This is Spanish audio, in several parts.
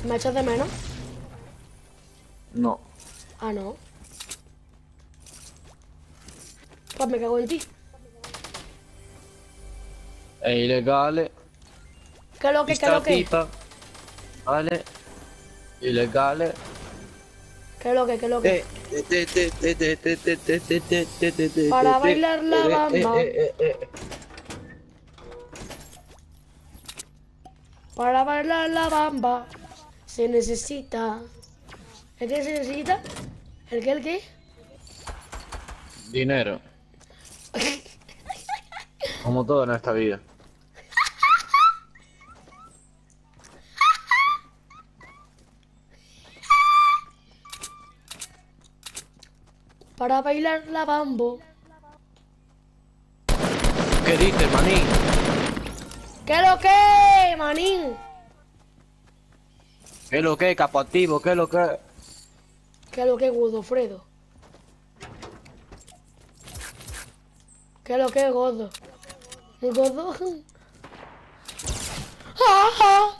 ¿Me echas de menos? No. Ah, no. Pues me cago en ti. È illegale. ¿Qué es lo que, qué es Esta lo que? tipa. Vale. Illegale. ¿Qué es lo que, qué es lo que? Para Para bailar la bamba. Para bailar la bamba. Se necesita. ¿El qué se necesita? ¿El qué, el qué? Dinero. Como todo en esta vida. Para bailar la bambo. ¿Qué dices, manín? ¿Qué es lo que, manín? ¿Qué es lo que, capo activo? ¿Qué es lo que? ¿Qué es lo que, Godofredo? ¿Qué es lo que, Godo? ¿Godo? ¡Ah, ah!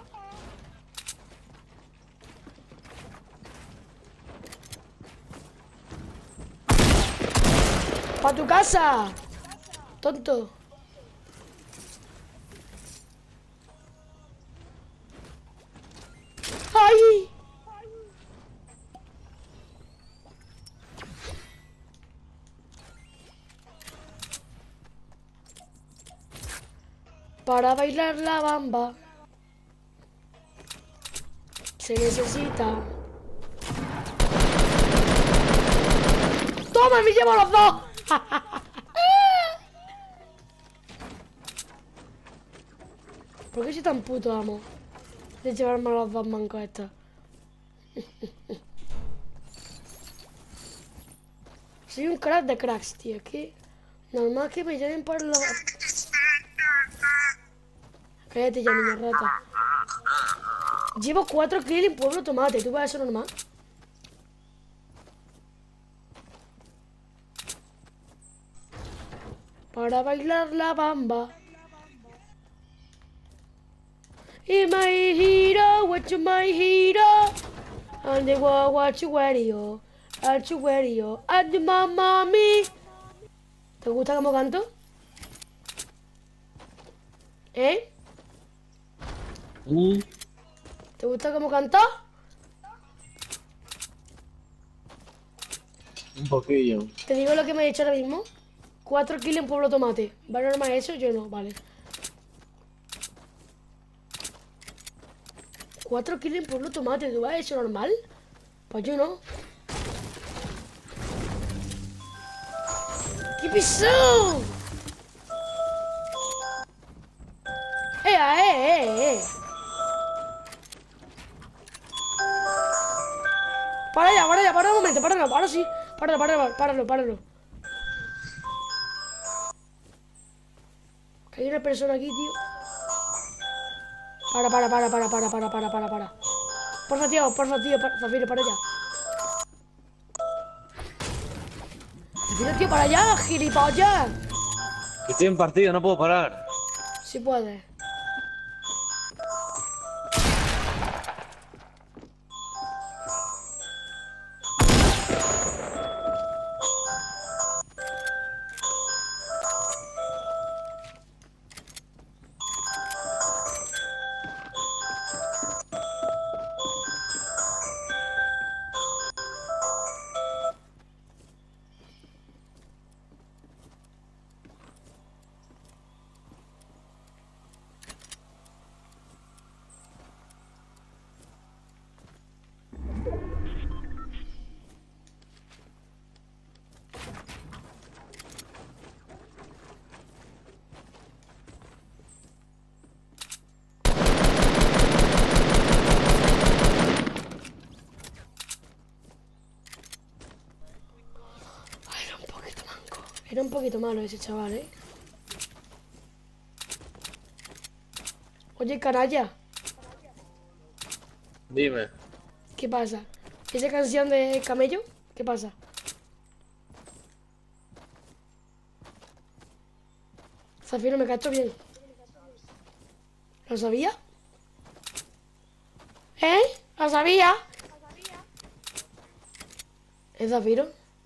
¡Pa' tu casa! Tonto. ¡Ay! Para bailar la bamba se necesita. ¡Toma, me llevo los dos! ¿Por qué soy tan puto amo de llevarme a los dos mancos estos? Soy un crack de cracks, tío. Es que normal que me lleven por los... Cállate ya, niña rata. Llevo 4 kills en Pueblo Tomate. ¿Tú vas a eso normal? Para bailar la bamba. Y my hero, what you my hero? And the world, what you wearing? What you wearing? And the mamma me. ¿Te gusta cómo canto? ¿Eh? ¿Te gusta cómo canto? Un poquillo. Te digo lo que me he dicho ahora mismo. 4 kills en Pueblo Tomate. ¿Va normal eso? Yo no, vale. 4 kills en Pueblo Tomate. ¿Tú vas a eso normal? Pues yo no. ¿Qué pasó? ¡Eh! Para un momento, páralo, ahora sí. Páralo. Que hay una persona aquí, tío. Para. Porfa, tío, Zafiro, para allá. Zafiro, tío, para allá, gilipollas. Estoy en partido, no puedo parar. Sí puedes. Era un poquito malo ese chaval, ¿eh? Oye, canalla, Dime. ¿qué pasa? ¿Esa canción de Camello? ¿Qué pasa? Zafiro, me cacho bien. ¿Lo sabía? ¿Eh? ¿Lo sabía? ¿Es Zafiro?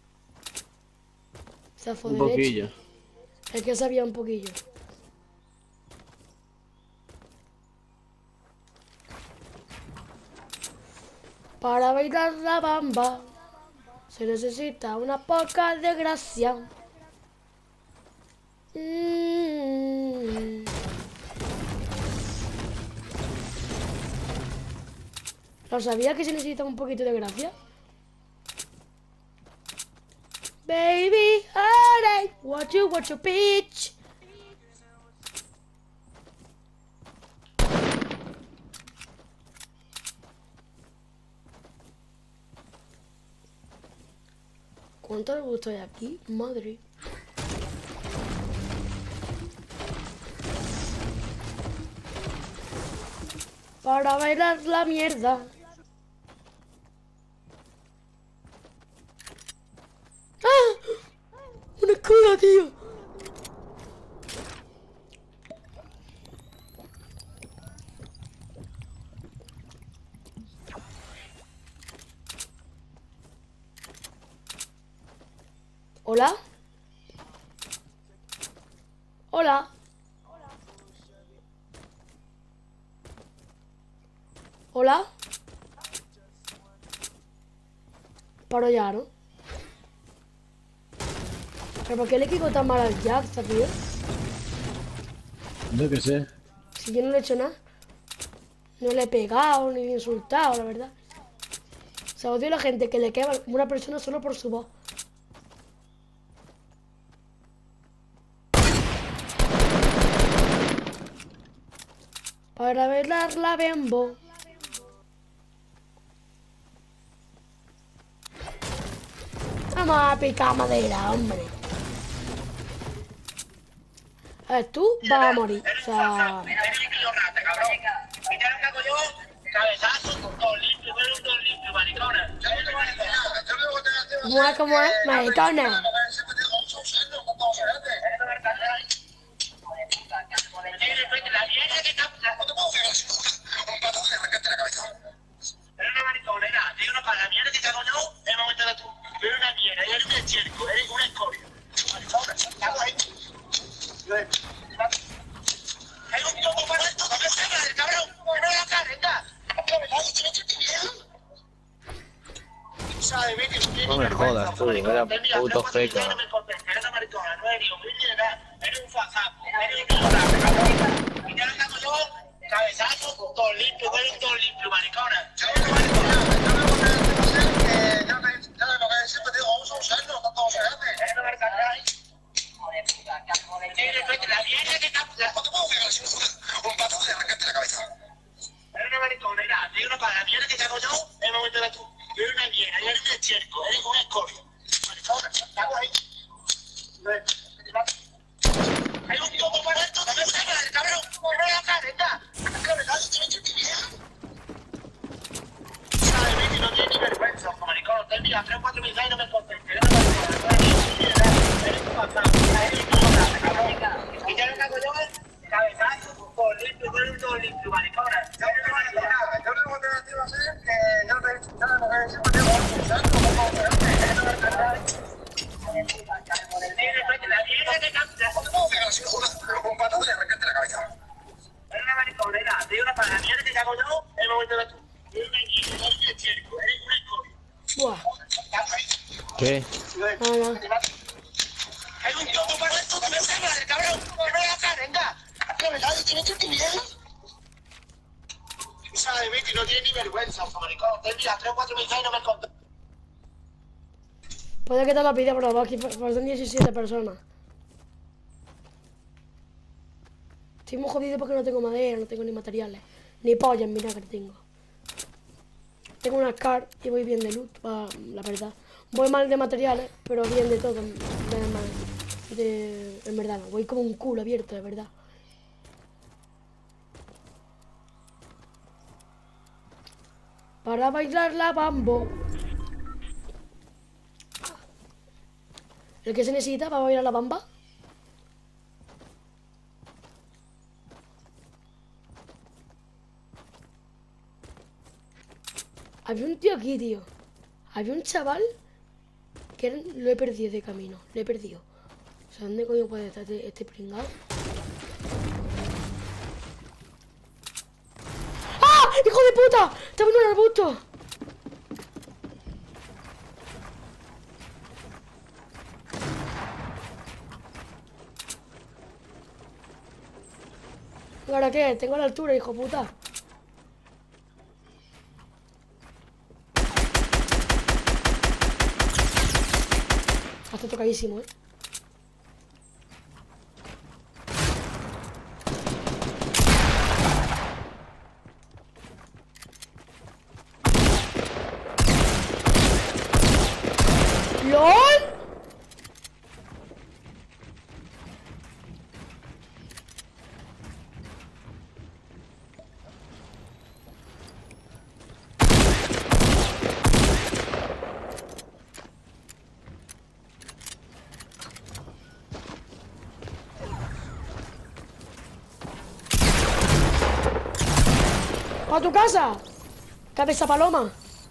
Zafo Un de leche. poquillo. Es que sabía un poquillo. Para bailar la bamba se necesita una poca de gracia. Mm. ¿Lo sabía que se necesita un poquito de gracia? Baby, alright, watch you bitch. ¿Cuánto le gusta de aquí? Madre. Para bailar la mierda. ¡Ah! ¡Una escuela, tío! ¿Hola? ¿Hola? ¿Hola? Paro ya, ¿no? ¿Pero por qué le quito tan mal al Jack, tío? Yo qué sé. Si yo no le he hecho nada. No le he pegado ni le he insultado, la verdad. O sea, odio a la gente que le quema a una persona solo por su voz. Para bailar la bembo. Vamos a picar madera, hombre. A ver, tú vas a morir. O sea... ¿Cómo es? ¿Cómo es? Maricona. No me jodas, tú. Era puto feca. Buah. ¿Qué? Nada. Puede que te lo pida, pero aquí son 17 personas. Estoy muy jodido porque no tengo madera, no tengo ni materiales. Ni pollas, mira que tengo. Tengo una SCAR y voy bien de loot, la verdad. Voy mal de materiales, pero bien de todo. En verdad, no. Voy como un culo abierto, de verdad. Para bailar la bambo. ¿El que se necesita para bailar la bamba? Había un tío aquí, tío. Había un chaval que lo he perdido de camino. Lo he perdido. O sea, ¿dónde coño puede estar este pringado? ¡Ah! ¡Hijo de puta! ¡Estaba en un arbusto! ¿Y ahora qué? Tengo la altura, hijo de puta. Está tocadísimo, ¿eh? ¡LOL! ¡A tu casa! ¡Cabeza paloma!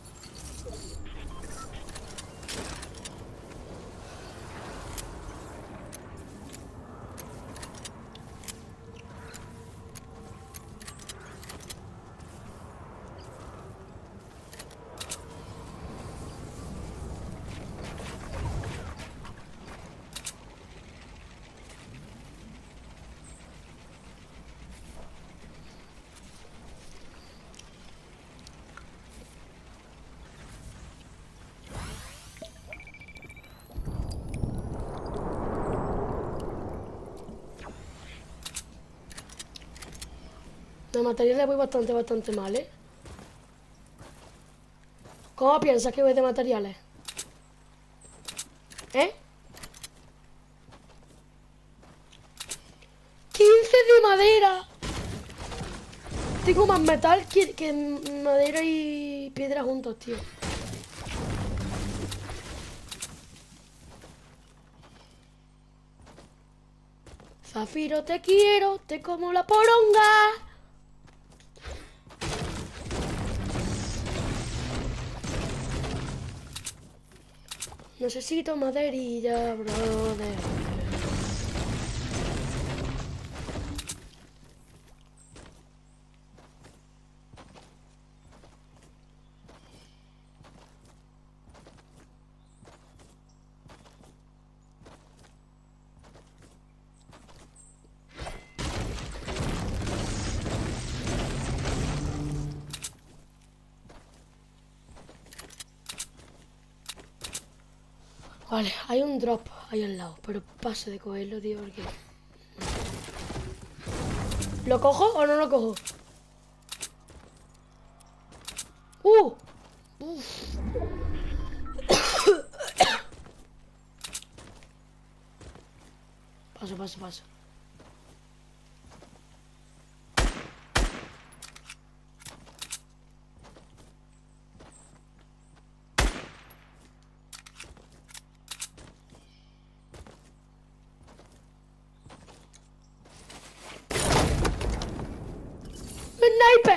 De materiales voy bastante mal, ¿eh? ¿Cómo piensas que voy de materiales? ¿Eh? 15 de madera. Tengo más metal que madera y piedra juntos, tío. Zafiro, te quiero, te como la poronga. Necesito maderilla, brother. Vale, hay un drop ahí al lado, pero paso de cogerlo, tío, porque... ¿Lo cojo o no lo cojo? Uf. Paso. ¡Sniper!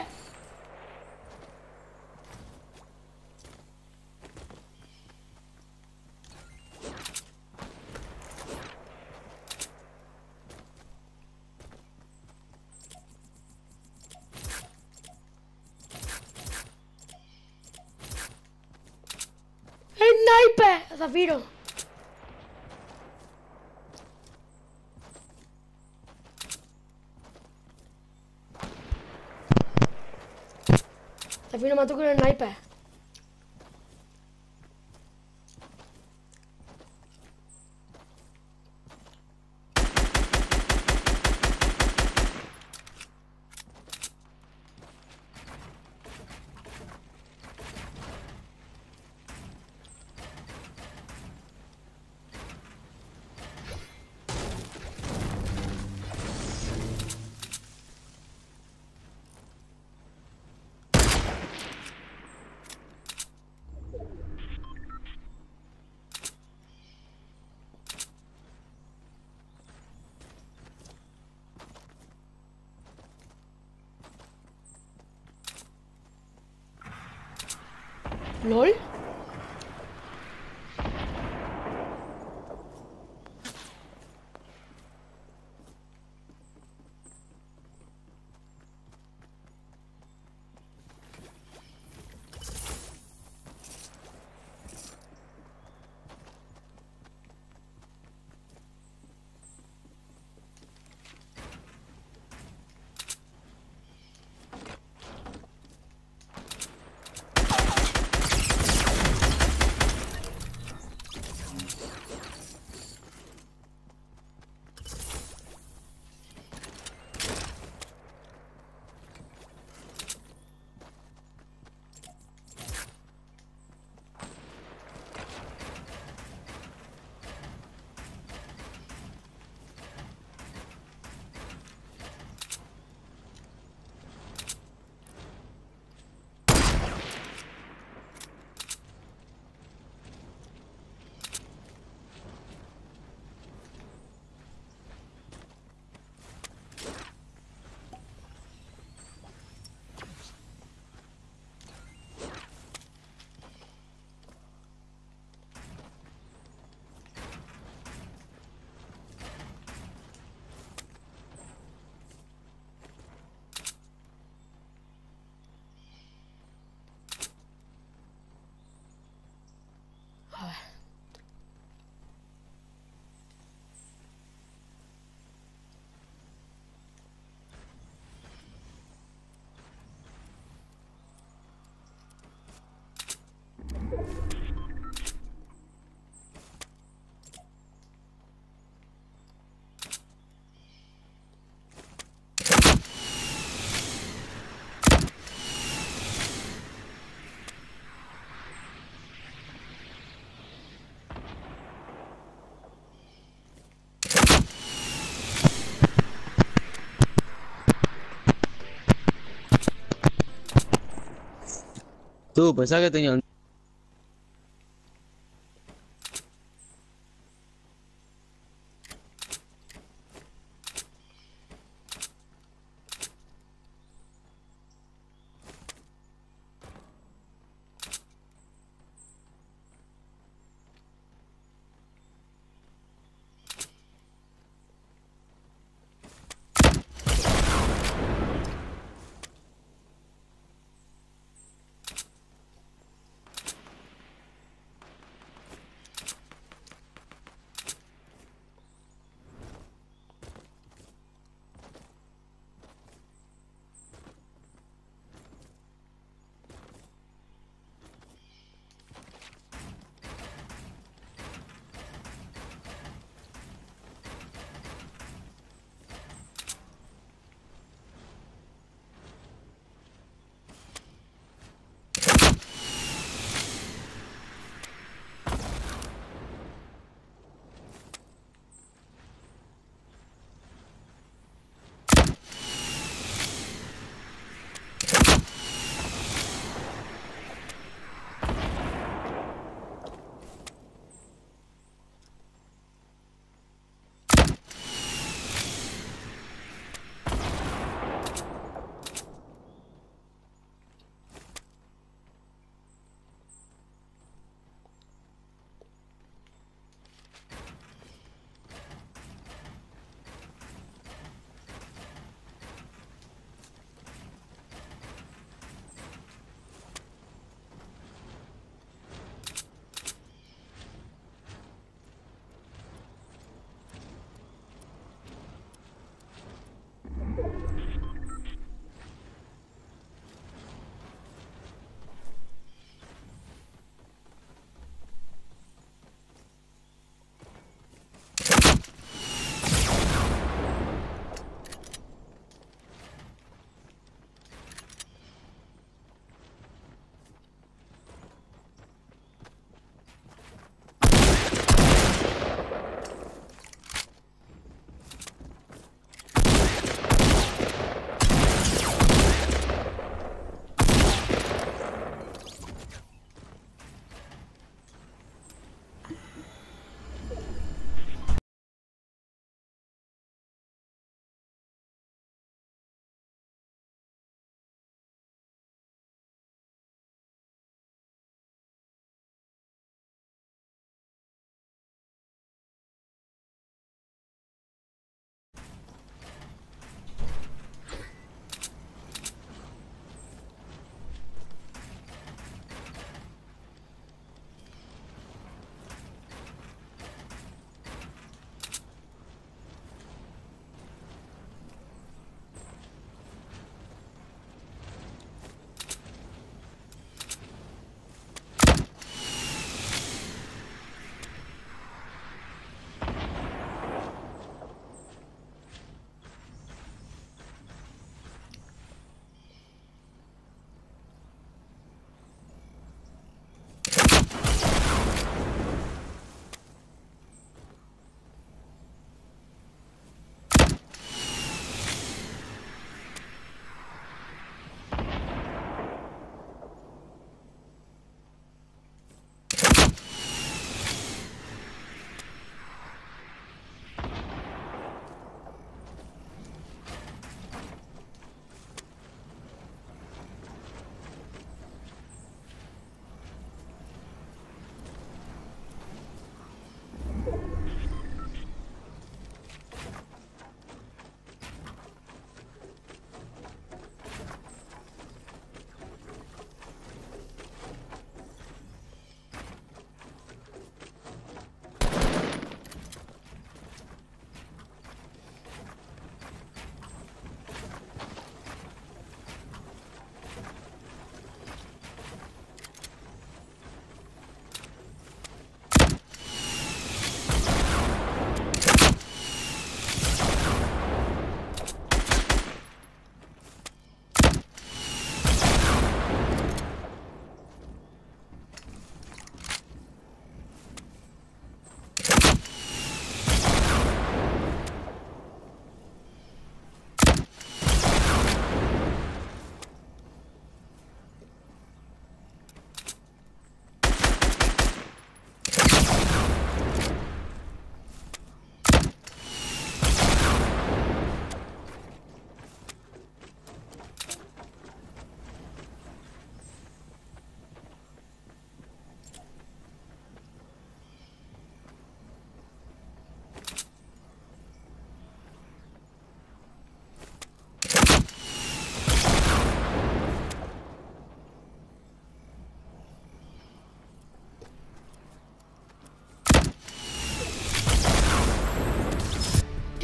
¡Sniper! Zafiro. Zafiro mató con el sniper. ¿Lol? A ver. Tú, pensás que tenía un...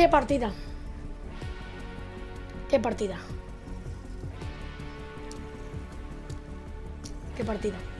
Qué partida. Qué partida. Qué partida.